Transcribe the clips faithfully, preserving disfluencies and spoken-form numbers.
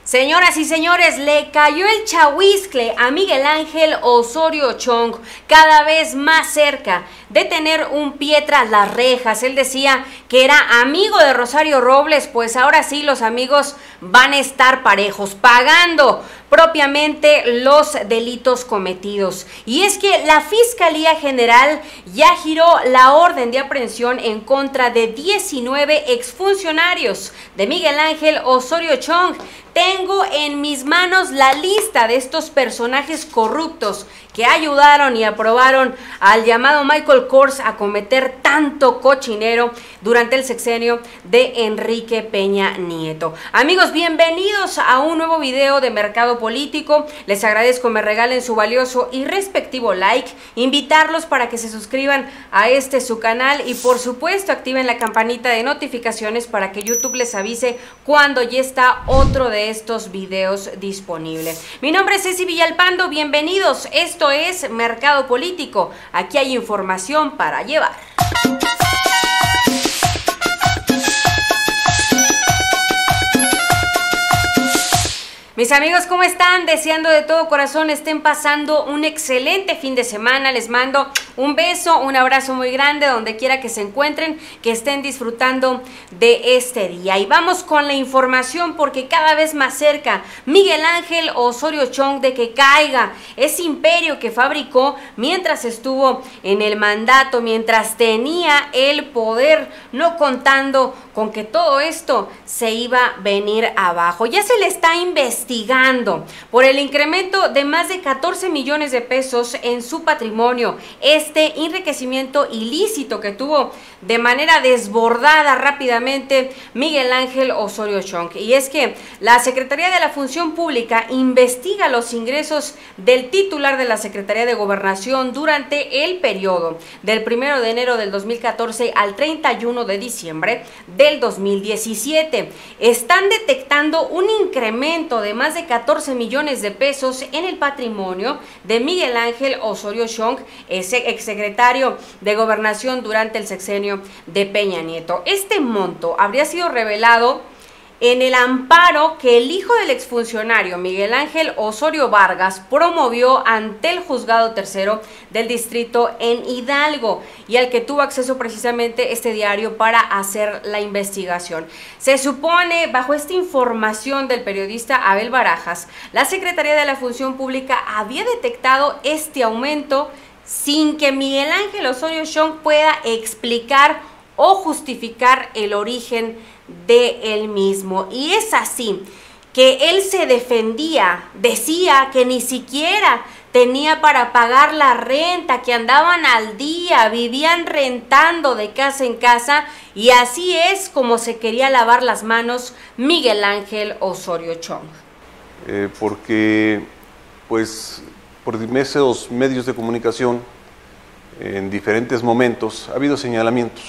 Señoras y señores, le cayó el chahuizcle a Miguel Ángel Osorio Chong, cada vez más cerca de tener un pie tras las rejas. Él decía que era amigo de Rosario Robles, pues ahora sí los amigos van a estar parejos, pagando propiamente los delitos cometidos. Y es que la Fiscalía General ya giró la orden de aprehensión en contra de diecinueve exfuncionarios de Miguel Ángel Osorio Chong. Tengo en mis manos la lista de estos personajes corruptos que ayudaron y aprobaron al llamado Michael Kors a cometer tanto cochinero durante el sexenio de Enrique Peña Nieto. Amigos, bienvenidos a un nuevo video de Mercado Político. Les agradezco me regalen su valioso y respectivo like, invitarlos para que se suscriban a este su canal y por supuesto activen la campanita de notificaciones para que YouTube les avise cuando ya está otro de estos videos disponible. Mi nombre es Ceci Villalpando, bienvenidos. Esto es Mercado Político. Aquí hay información para llevar. Mis amigos, ¿cómo están? Deseando de todo corazón estén pasando un excelente fin de semana. Les mando un beso, un abrazo muy grande donde quiera que se encuentren, que estén disfrutando de este día. Y vamos con la información porque cada vez más cerca Miguel Ángel Osorio Chong de que caiga ese imperio que fabricó mientras estuvo en el mandato, mientras tenía el poder, no contando con que todo esto se iba a venir abajo. Ya se le está investigando por el incremento de más de catorce millones de pesos en su patrimonio, este enriquecimiento ilícito que tuvo de manera desbordada rápidamente Miguel Ángel Osorio Chong. Y es que la Secretaría de la Función Pública investiga los ingresos del titular de la Secretaría de Gobernación durante el periodo del primero de enero del dos mil catorce al treinta y uno de diciembre del dos mil diecisiete. Están detectando un incremento de más de catorce millones de pesos en el patrimonio de Miguel Ángel Osorio Chong, ese exsecretario de Gobernación durante el sexenio de Peña Nieto. Este monto habría sido revelado en el amparo que el hijo del exfuncionario Miguel Ángel Osorio Vargas promovió ante el juzgado tercero del distrito en Hidalgo y al que tuvo acceso precisamente este diario para hacer la investigación. Se supone, bajo esta información del periodista Abel Barajas, la Secretaría de la Función Pública había detectado este aumento sin que Miguel Ángel Osorio Chong pueda explicar o justificar el origen de él mismo. Y es así que él se defendía, decía que ni siquiera tenía para pagar la renta, que andaban al día, vivían rentando de casa en casa, y así es como se quería lavar las manos Miguel Ángel Osorio Chong. Eh, porque pues por diversos medios de comunicación en diferentes momentos ha habido señalamientos.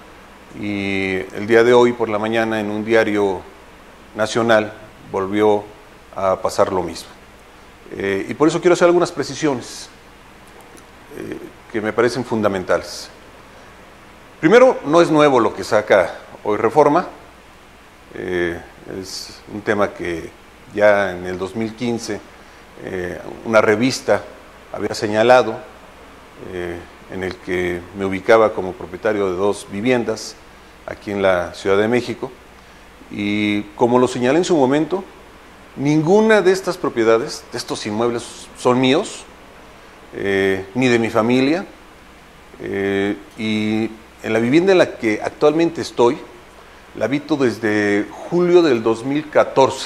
Y el día de hoy por la mañana en un diario nacional volvió a pasar lo mismo. Eh, y por eso quiero hacer algunas precisiones eh, que me parecen fundamentales. Primero, no es nuevo lo que saca hoy Reforma, eh, es un tema que ya en el dos mil quince eh, una revista había señalado, eh, en el que me ubicaba como propietario de dos viviendas aquí en la Ciudad de México, y como lo señalé en su momento, ninguna de estas propiedades, de estos inmuebles, son míos, eh, ni de mi familia, eh, y en la vivienda en la que actualmente estoy, la habito desde julio del dos mil catorce,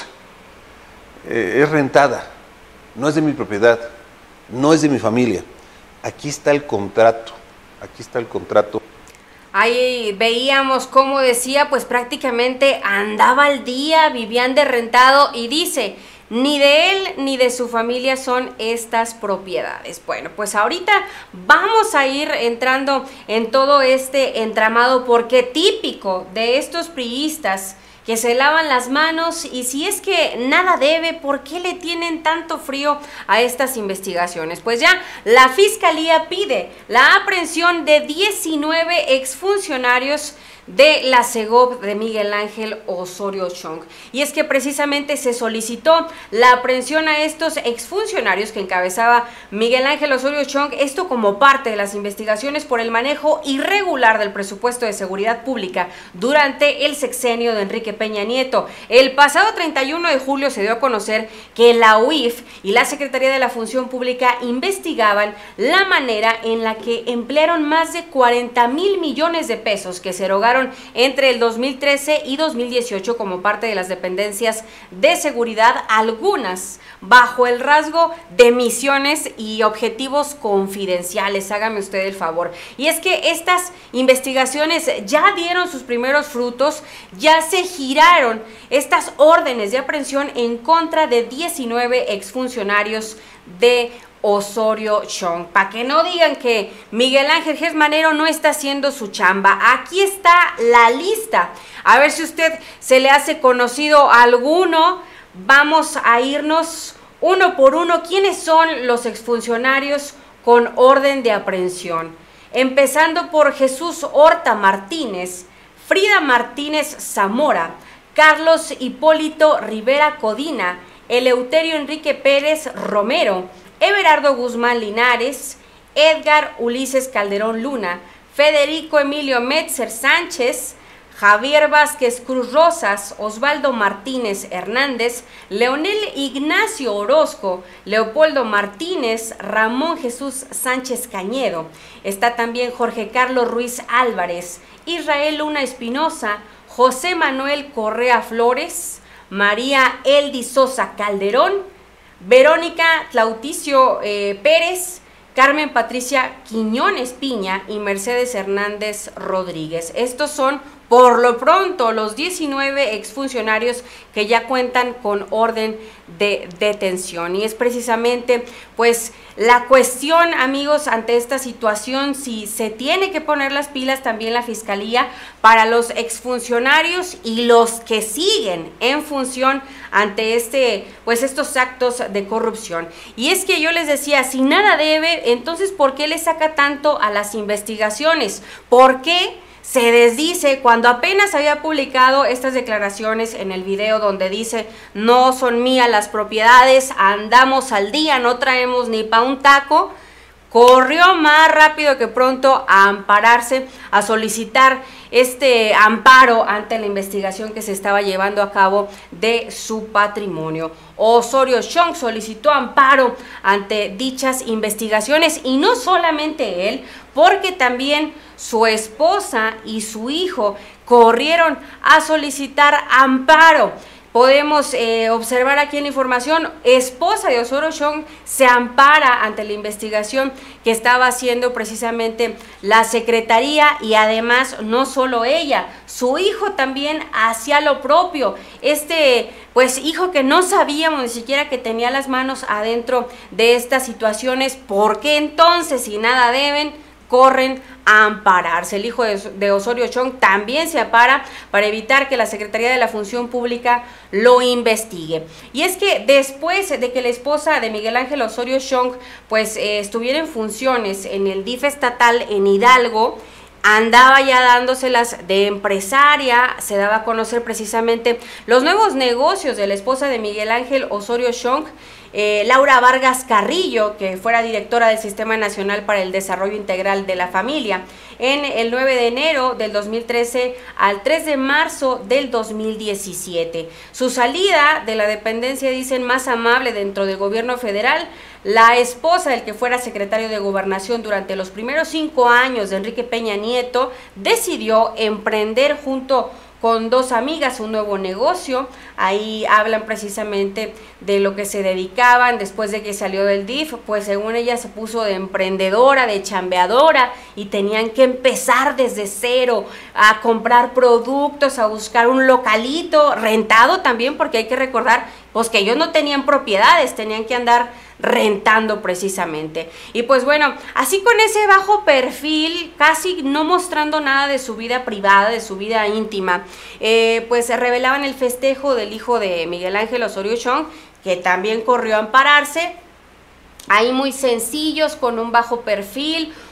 eh, es rentada, no es de mi propiedad, no es de mi familia. Aquí está el contrato, aquí está el contrato. Ahí veíamos cómo decía, pues prácticamente andaba al día, vivían de rentado y dice, ni de él ni de su familia son estas propiedades. Bueno, pues ahorita vamos a ir entrando en todo este entramado porque típico de estos priistas que se lavan las manos, y si es que nada debe, ¿por qué le tienen tanto frío a estas investigaciones? Pues ya la Fiscalía pide la aprehensión de diecinueve exfuncionarios de la Segov de Miguel Ángel Osorio Chong. Y es que precisamente se solicitó la aprehensión a estos exfuncionarios que encabezaba Miguel Ángel Osorio Chong, esto como parte de las investigaciones por el manejo irregular del presupuesto de seguridad pública durante el sexenio de Enrique Peña Nieto. El pasado treinta y uno de julio se dio a conocer que la U I F y la Secretaría de la Función Pública investigaban la manera en la que emplearon más de cuarenta mil millones de pesos que se erogaron entre el dos mil trece y dos mil dieciocho como parte de las dependencias de seguridad, algunas bajo el rasgo de misiones y objetivos confidenciales. Hágame usted el favor. Y es que estas investigaciones ya dieron sus primeros frutos, ya se giraron estas órdenes de aprehensión en contra de diecinueve exfuncionarios de Osorio Chong, para que no digan que Miguel Ángel Gesmanero no está haciendo su chamba. Aquí está la lista, a ver si usted se le hace conocido alguno. Vamos a irnos uno por uno. ¿Quiénes son los exfuncionarios con orden de aprehensión? Empezando por Jesús Horta Martínez, Frida Martínez Zamora, Carlos Hipólito Rivera Codina, Eleuterio Enrique Pérez Romero, Everardo Guzmán Linares, Edgar Ulises Calderón Luna, Federico Emilio Metzer Sánchez, Javier Vázquez Cruz Rosas, Osvaldo Martínez Hernández, Leonel Ignacio Orozco, Leopoldo Martínez, Ramón Jesús Sánchez Cañedo. Está también Jorge Carlos Ruiz Álvarez, Israel Luna Espinosa, José Manuel Correa Flores, María Eldi Sosa Calderón, Verónica Tlauticio eh, Pérez, Carmen Patricia Quiñones Piña y Mercedes Hernández Rodríguez. Estos son, por lo pronto, los diecinueve exfuncionarios que ya cuentan con orden de detención. Y es precisamente, pues, la cuestión, amigos, ante esta situación, si se tiene que poner las pilas también la Fiscalía para los exfuncionarios y los que siguen en función ante este, pues, estos actos de corrupción. Y es que yo les decía, si nada debe, entonces, ¿por qué le saca tanto a las investigaciones? ¿Por qué se desdice cuando apenas había publicado estas declaraciones en el video donde dice: no son mías las propiedades, andamos al día, no traemos ni pa' un taco? Corrió más rápido que pronto a ampararse, a solicitar este amparo ante la investigación que se estaba llevando a cabo de su patrimonio. Osorio Chong solicitó amparo ante dichas investigaciones, y no solamente él, porque también su esposa y su hijo corrieron a solicitar amparo. Podemos eh, observar aquí en la información, esposa de Osorio Chong se ampara ante la investigación que estaba haciendo precisamente la Secretaría, y además no solo ella, su hijo también hacía lo propio. Este pues hijo que no sabíamos ni siquiera que tenía las manos adentro de estas situaciones. ¿Por qué entonces, si nada deben, corren a ampararse? El hijo de, de Osorio Chong también se ampara para evitar que la Secretaría de la Función Pública lo investigue. Y es que después de que la esposa de Miguel Ángel Osorio Chong pues eh, estuviera en funciones en el D I F estatal en Hidalgo, andaba ya dándoselas de empresaria, se daba a conocer precisamente los nuevos negocios de la esposa de Miguel Ángel Osorio Chong, Eh, Laura Vargas Carrillo, que fuera directora del Sistema Nacional para el Desarrollo Integral de la Familia, en el nueve de enero del dos mil trece al tres de marzo del dos mil diecisiete. Su salida de la dependencia, dicen, más amable dentro del gobierno federal. La esposa del que fuera secretario de Gobernación durante los primeros cinco años de Enrique Peña Nieto decidió emprender junto con dos amigas un nuevo negocio. Ahí hablan precisamente de lo que se dedicaban después de que salió del D I F. Pues según ella se puso de emprendedora, de chambeadora, y tenían que empezar desde cero a comprar productos, a buscar un localito rentado también, porque hay que recordar pues que ellos no tenían propiedades, tenían que andar rentando precisamente. Y pues bueno, así con ese bajo perfil, casi no mostrando nada de su vida privada, de su vida íntima, eh, pues se revelaban el festejo del hijo de Miguel Ángel Osorio Chong, que también corrió a ampararse. Ahí muy sencillos, con un bajo perfil,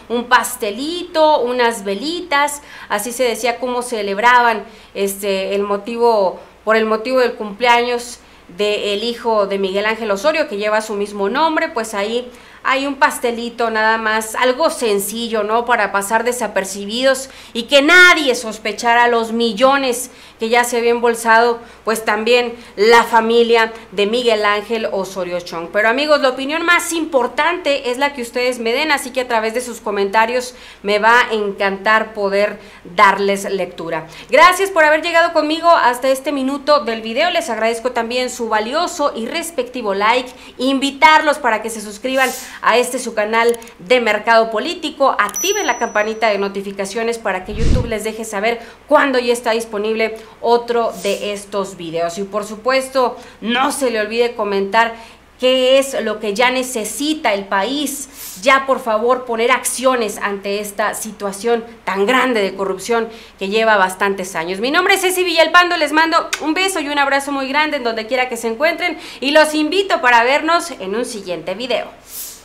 un pastelito, unas velitas, así se decía cómo celebraban este, el motivo, por el motivo del cumpleaños del hijo de Miguel Ángel Osorio, que lleva su mismo nombre. Pues ahí hay un pastelito nada más, algo sencillo, ¿no? Para pasar desapercibidos y que nadie sospechara los millones que ya se había embolsado, pues también la familia de Miguel Ángel Osorio Chong. Pero amigos, la opinión más importante es la que ustedes me den, así que a través de sus comentarios me va a encantar poder darles lectura. Gracias por haber llegado conmigo hasta este minuto del video, les agradezco también su valioso y respectivo like, invitarlos para que se suscriban a este su canal de Mercado Político, activen la campanita de notificaciones para que YouTube les deje saber cuando ya está disponible otro de estos videos. Y por supuesto, no se le olvide comentar qué es lo que ya necesita el país, ya por favor poner acciones ante esta situación tan grande de corrupción que lleva bastantes años. Mi nombre es Ceci Villalpando, les mando un beso y un abrazo muy grande en donde quiera que se encuentren y los invito para vernos en un siguiente video.